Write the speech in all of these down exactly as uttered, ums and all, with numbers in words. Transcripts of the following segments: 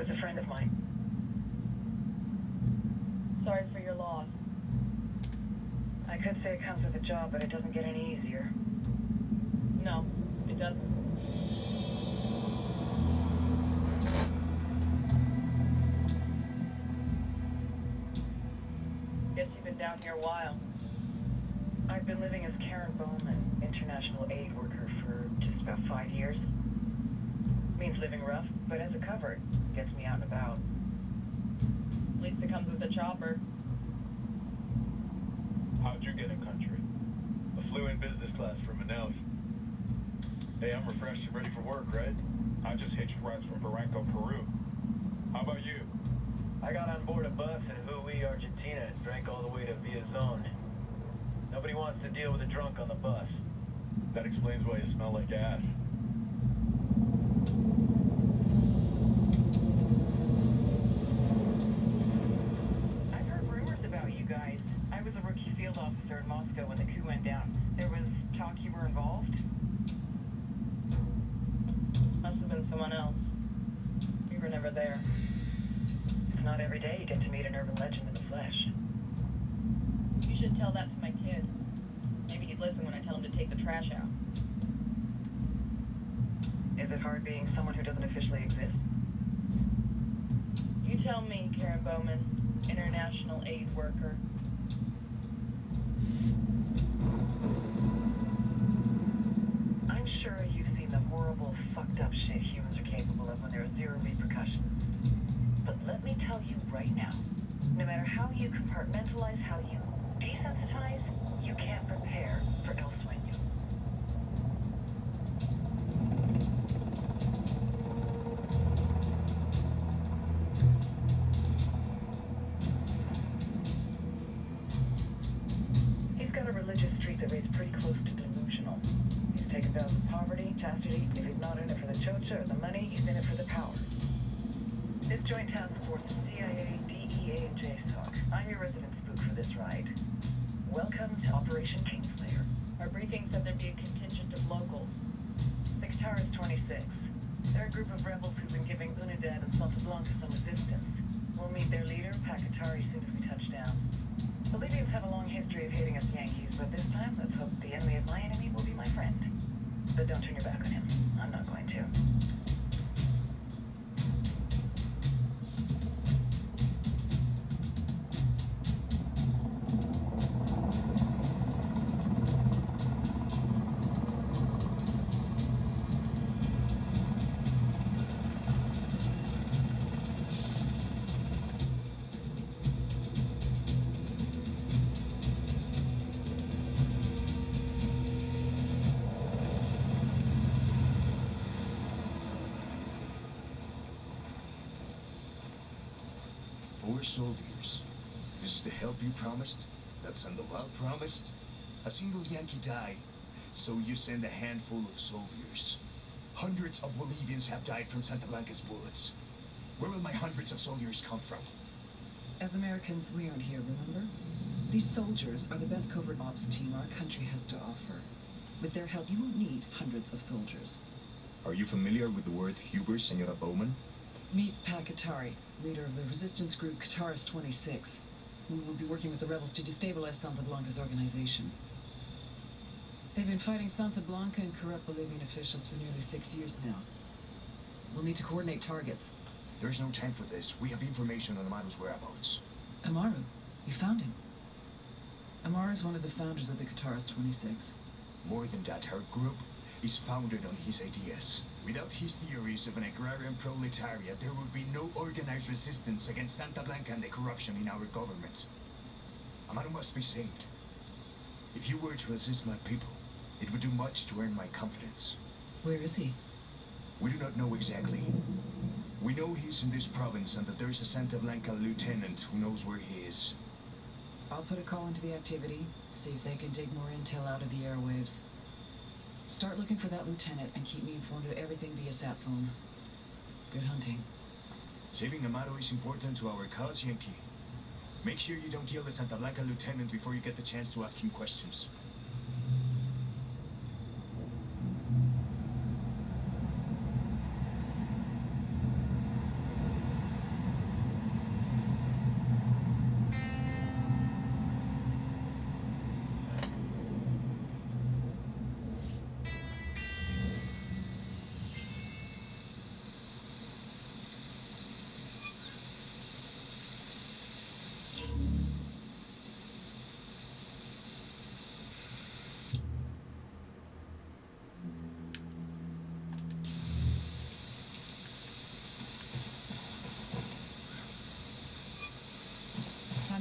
was a friend of mine. Sorry for your loss. I could say it comes with a job, but it doesn't get any easier. No, it doesn't. Guess you've been down here a while. I've been living as Karen Bowman, international aid worker, for just about five years. Means living rough, but as a cover, it gets me out and about. At least it comes with a chopper. How'd you get in country? I flew in business class from Manila. Hey, I'm refreshed and ready for work, right? I just hitched rides from Barranco, Peru. How about you? I got on board a bus in Hui, Argentina, and drank all the way to Via Zone. Nobody wants to deal with a drunk on the bus. That explains why you smell like ass. I've heard rumors about you guys. I was a rookie field officer in Moscow when the coup went down. There was talk you were involved? Must have been someone else. You were never there. It's not every day you get to meet an urban legend in the flesh. You should tell that to my kid. Maybe he'd listen when I tell him to take the trash out. Is it hard being someone who doesn't officially exist? You tell me, Karen Bowman, international aid worker. I'm sure you've seen the horrible, fucked up shit humans are capable of when there are zero repercussions. But let me tell you right now, no matter how you compartmentalize, how you desensitize, you can't prepare for El Sueño. He's got a religious streak that rates pretty close to delusional. He's taken vows of poverty, chastity. If he's not in it for the chocha or the money, he's in it for the power. This joint task force is C I A, D E A, and J SOC. I'm your resident spook for this ride. Welcome to Operation Kingslayer. Our briefing said there'd be a contingent of locals. The Qatar's twenty-six. They're a group of rebels who've been giving Unidad and Santa Blanca some resistance. We'll meet their leader, Pakatari, as soon as we touch down. The Libyans have a long history of hating us Yankees, but this time, let's hope the enemy of my enemy will be my friend. But don't turn your back on him. I'm not going to. Four soldiers. This is the help you promised? That Sandoval promised? A single Yankee died, so you send a handful of soldiers. Hundreds of Bolivians have died from Santa Blanca's bullets. Where will my hundreds of soldiers come from? As Americans, we aren't here, remember? These soldiers are the best covert ops team our country has to offer. With their help, you won't need hundreds of soldiers. Are you familiar with the word Huber, Senora Bowman? Meet Pakatari, leader of the resistance group Qatar's twenty-six. We will be working with the rebels to destabilize Santa Blanca's organization. They've been fighting Santa Blanca and corrupt Bolivian officials for nearly six years now. We'll need to coordinate targets. There's no time for this. We have information on Amaru's whereabouts. Amaru? You found him? Amaru is one of the founders of the Qatar's twenty-six. More than that, our group is founded on his ideas. Without his theories of an agrarian proletariat, there would be no organized resistance against Santa Blanca and the corruption in our government. Amaru must be saved. If you were to assist my people, it would do much to earn my confidence. Where is he? We do not know exactly. We know he's in this province and that there is a Santa Blanca lieutenant who knows where he is. I'll put a call into the activity, see if they can dig more intel out of the airwaves. Start looking for that lieutenant and keep me informed of everything via sat phone. Good hunting. Saving Amaru is important to our cause, Yankee. Make sure you don't kill the Santa Blanca lieutenant before you get the chance to ask him questions.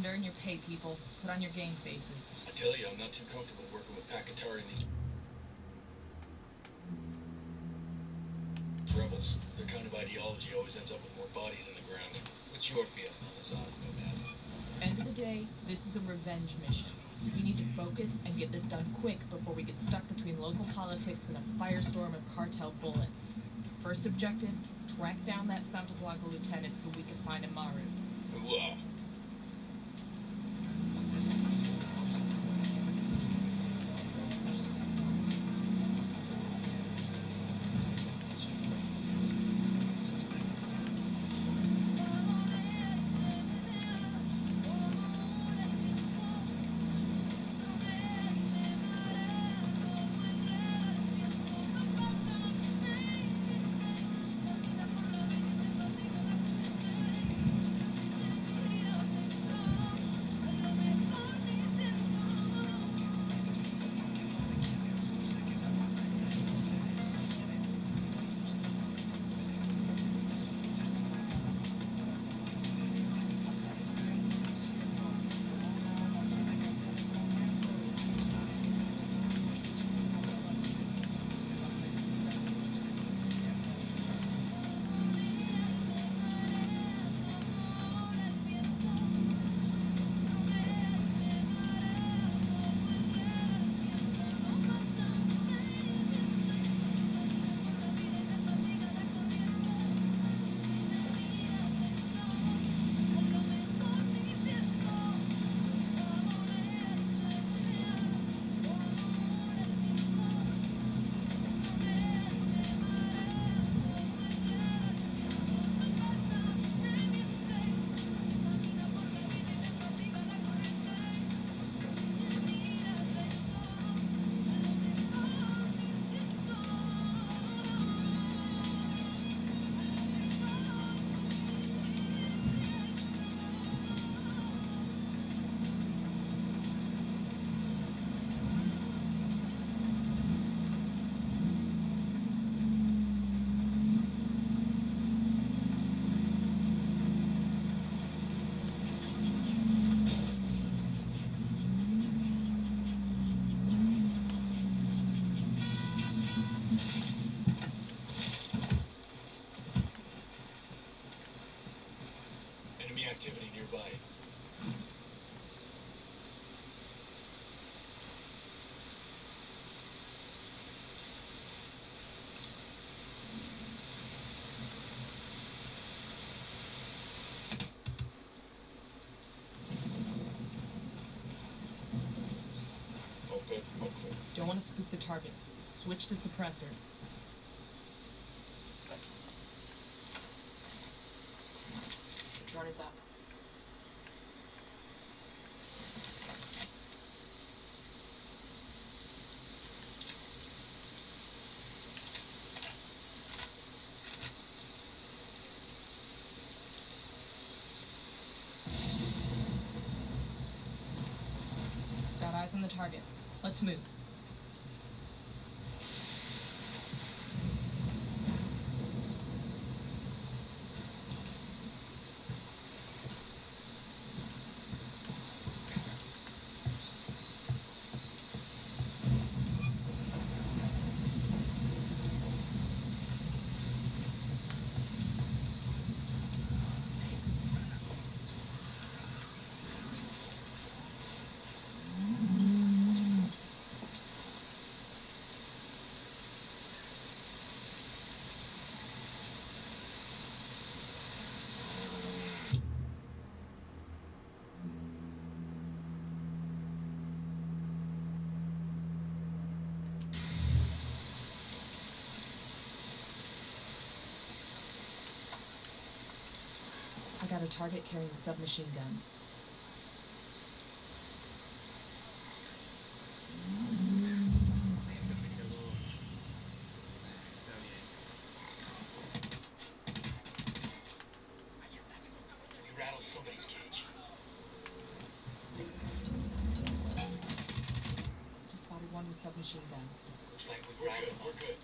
Time to earn your pay, people. Put on your game faces. I tell you, I'm not too comfortable working with Pakatari and these rebels. Their kind of ideology always ends up with more bodies in the ground. What's your feeling on this odd nomad? End of the day, this is a revenge mission. We need to focus and get this done quick before we get stuck between local politics and a firestorm of cartel bullets. First objective, track down that Santa Blanca lieutenant so we can find Amaru. Wow. Activity nearby. Okay, okay. Don't want to spook the target. Switch to suppressors. The drone is up. Got eyes on the target. Let's move. I got a target carrying submachine guns. We rattled somebody's cage. Just spotted one with submachine guns. Looks like we we're good, we're good.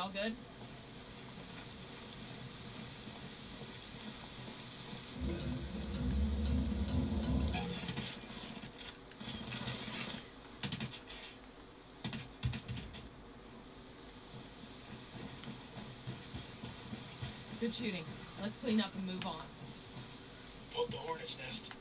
all good? Good shooting. Let's clean up and move on. Poke the hornet's nest.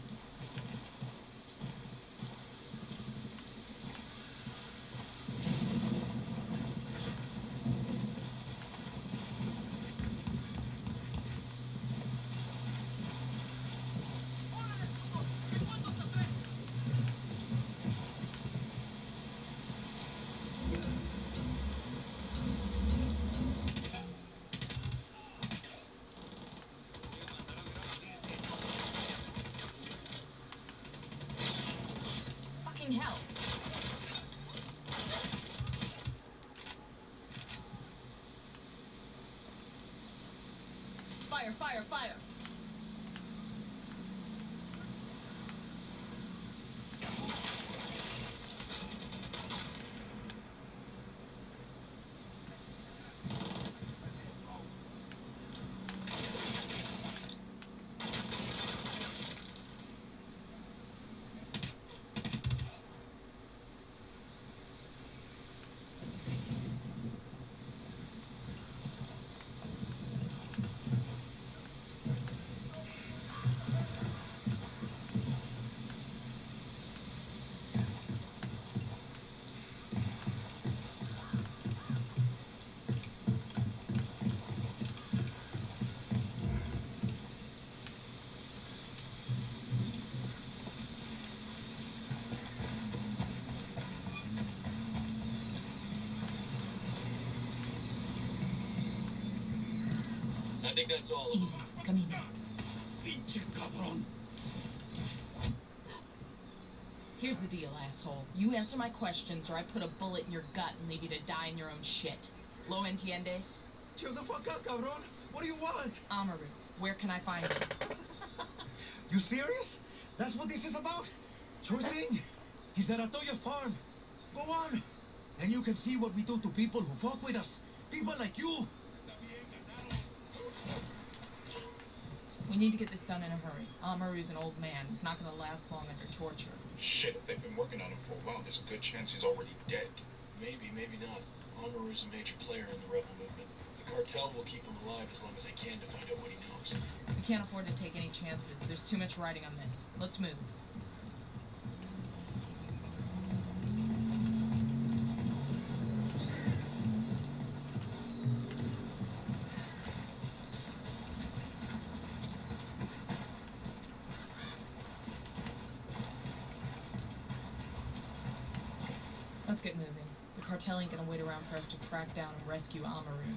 Hell. Fire, fire, fire. I think that's all of them. Easy. Come in. Pinche cabrón. Here's the deal, asshole. You answer my questions or I put a bullet in your gut and leave you to die in your own shit. Lo entiendes? Chill the fuck out, cabrón. What do you want? Amaru, where can I find it? You serious? That's what this is about? Sure thing. He's at Atoya Farm. Go on. Then you can see what we do to people who fuck with us. People like you. We need to get this done in a hurry. Amaru's an old man. He's not going to last long under torture. Shit, if they've been working on him for a while, there's a good chance he's already dead. Maybe, maybe not. Amaru's a major player in the rebel movement. The cartel will keep him alive as long as they can to find out what he knows. We can't afford to take any chances. There's too much riding on this. Let's move. Let's get moving. The cartel ain't gonna wait around for us to track down and rescue Amaru.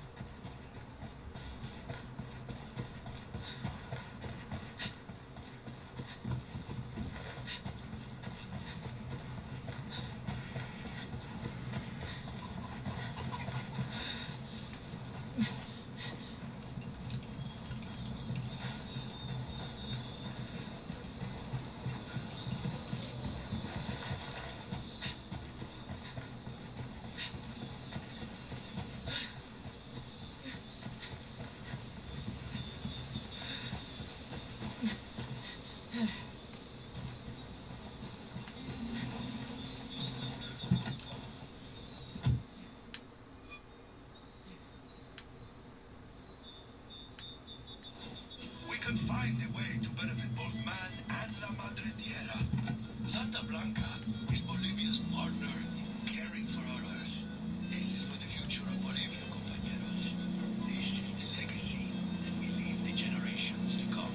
Can find a way to benefit both man and La Madre Tierra. Santa Blanca is Bolivia's partner in caring for our Earth. This is for the future of Bolivia, compañeros. This is the legacy that we leave the generations to come.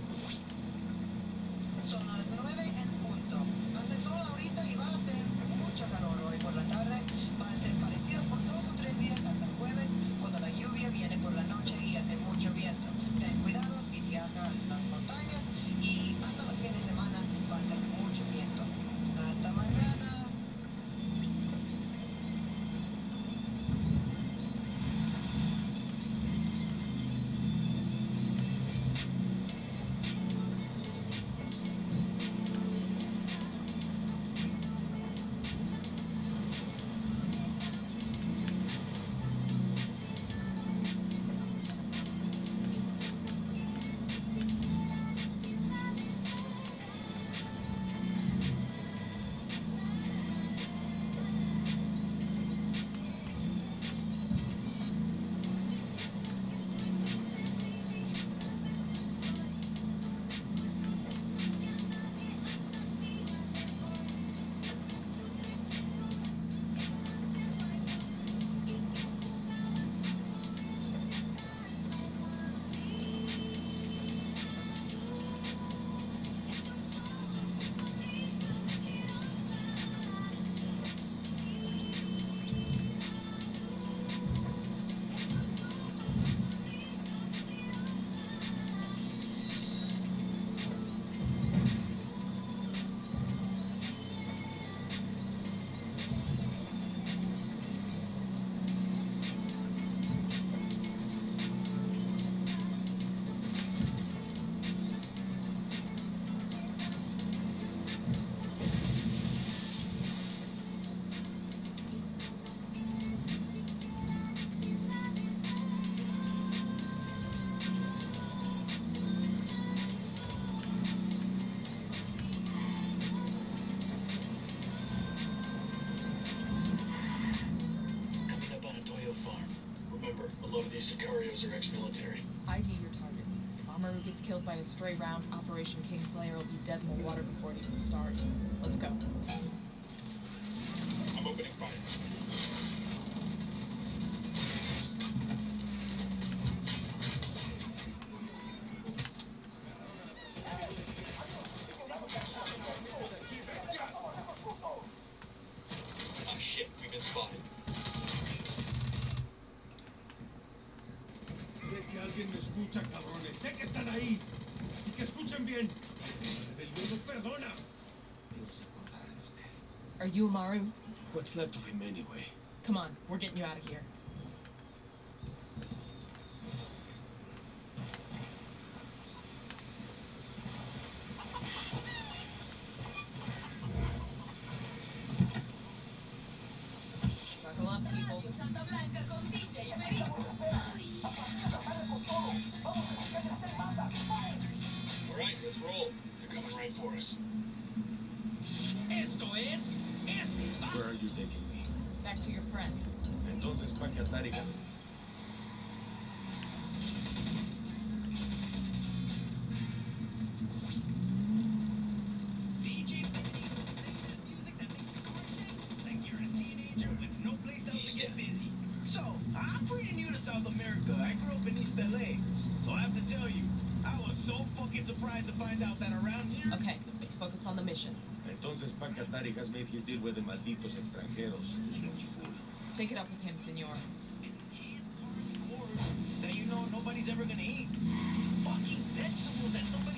Son las nueve en punto. Hace sol ahorita y va a ser muy those are ex-military. I need your targets. If Amaru gets killed by a stray round, Operation Kingslayer will be dead in the water before it even starts. Let's go. I'm opening fire. Ah, shit, we've been spotted. Sé que alguien me escucha, cabrones. Sé que están ahí. Así que escuchen bien. El Dios nos perdona. Dios se acordará de usted. Are you Amaru? What's left of him anyway? Come on, we're getting you out of here. Buckle up, people. All right, let's roll. They're coming right for us. Esto es ese. Where are you taking me? Back to your friends. Entonces, pa' que atáriga. D J music that makes your heart shake like you're a teenager with no place else to get busy. So, I'm pretty new to South America. I grew up in East L A. So I have to tell you, I was so fucking surprised to find out that around here... Okay, let's focus on the mission. Entonces, pa' que Atari has made his deal with the malditos extranjeros. Take it up with him, senor. That you know nobody's ever gonna eat. These fucking vegetables that somebody